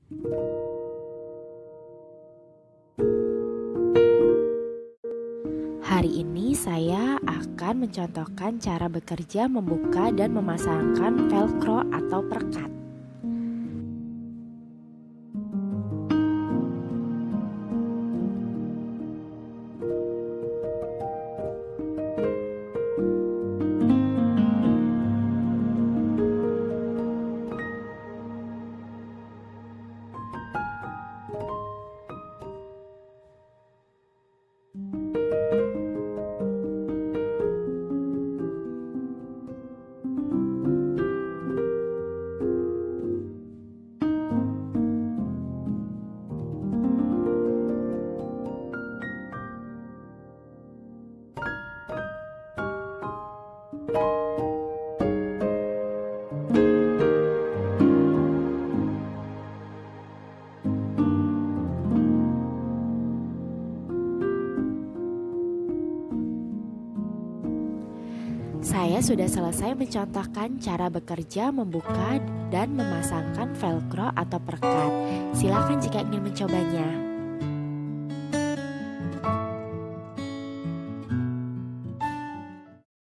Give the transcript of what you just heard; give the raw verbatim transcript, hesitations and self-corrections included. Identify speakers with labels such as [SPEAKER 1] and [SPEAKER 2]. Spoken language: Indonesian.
[SPEAKER 1] Hari ini saya akan mencontohkan cara bekerja membuka dan memasangkan velcro atau perekat. Saya sudah selesai mencontohkan cara bekerja membuka dan memasangkan velcro atau perekat. Silakan jika ingin mencobanya.